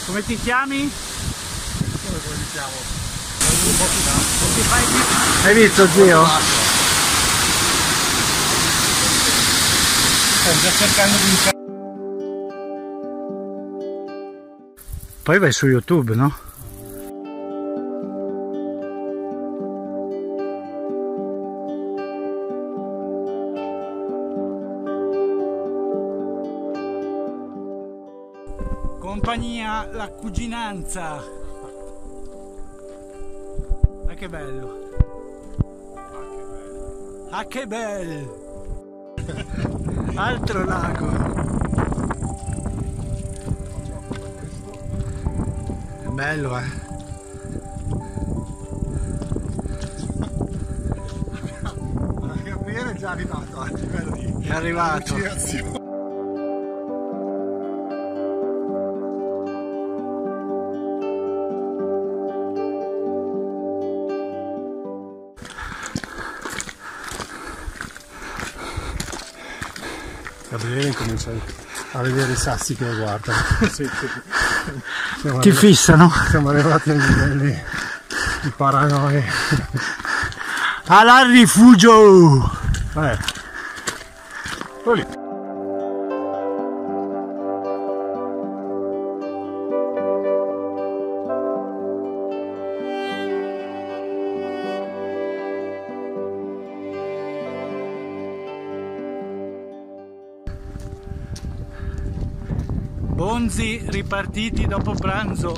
Come ti chiami? Come li chiamo? Hai visto, zio? Sto già cercando di... Poi vai su YouTube, no? Compagnia La Cuginanza. Ah, che bello. Ah, che bello. Altro lago. È bello, eh. Gabriele è già arrivato a livello di... È arrivato. Gabriele comincia a vedere i sassi che lo guardano. Ti fissano? Siamo arrivati a livelli di paranoia. Al rifugio! Lì. Bonzi ripartiti dopo pranzo.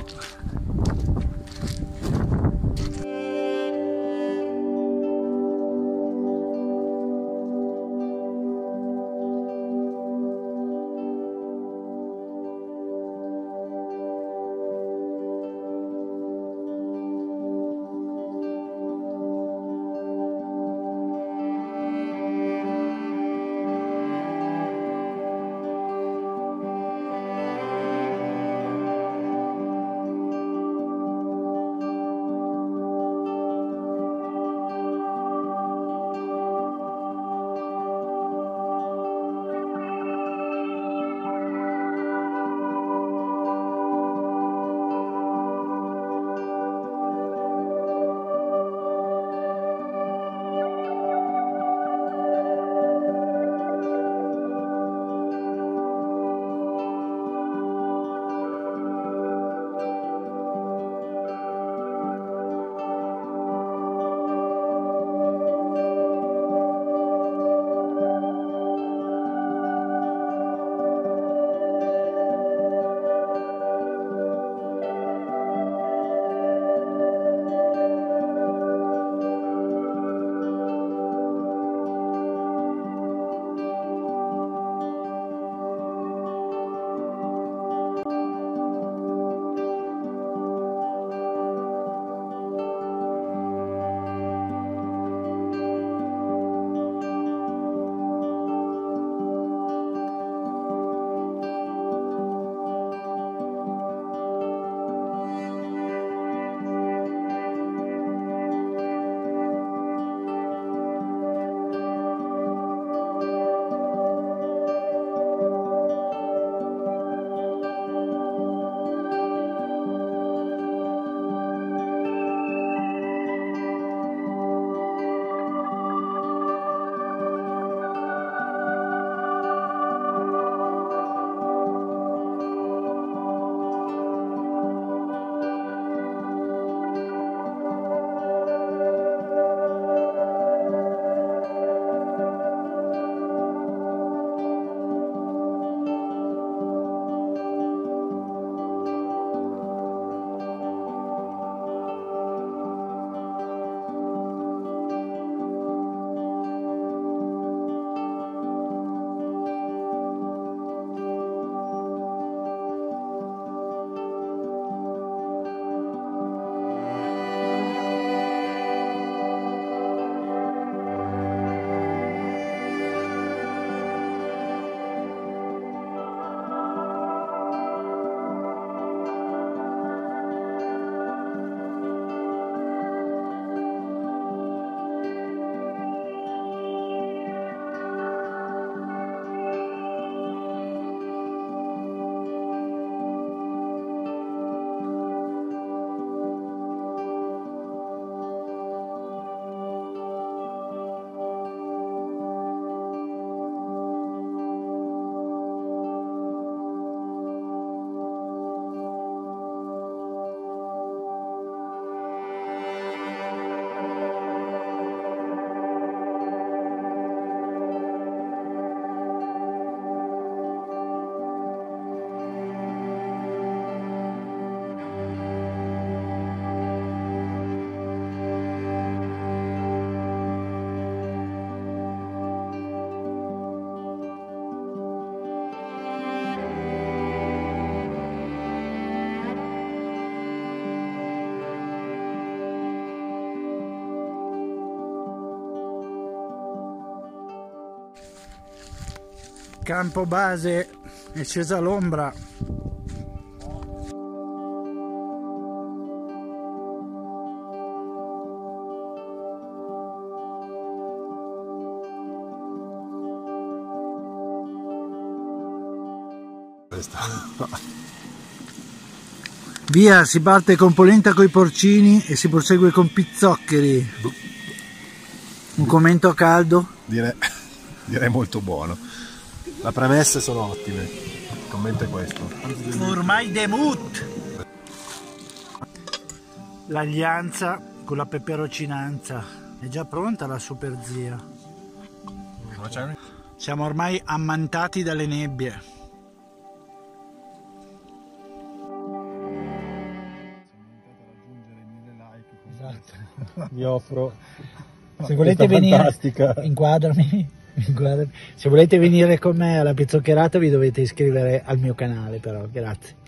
Campo base è scesa l'ombra. Via, si parte con polenta coi porcini e si prosegue con pizzoccheri. Un commento caldo? Direi molto buono. Le premesse sono ottime. Il commento è questo. Ormai demut! L'allianza con la peperocinanza. È già pronta la super zia. Siamo ormai ammantati dalle nebbie. Esatto. Vi offro. Se volete venire, fantastica. inquadrami. Se volete venire con me alla pizzoccherata vi dovete iscrivere al mio canale, però, grazie.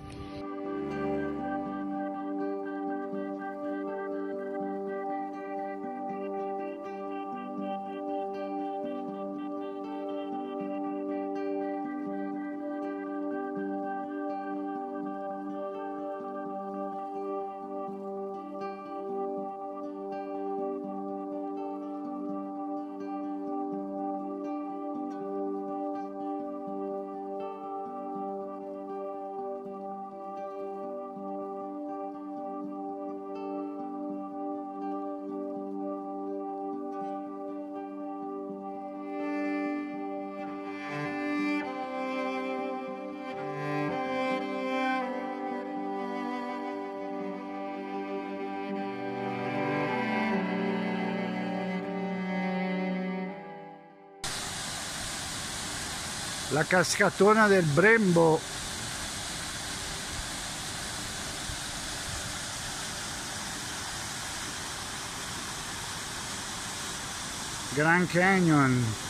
La cascatona del Brembo. Grand Canyon.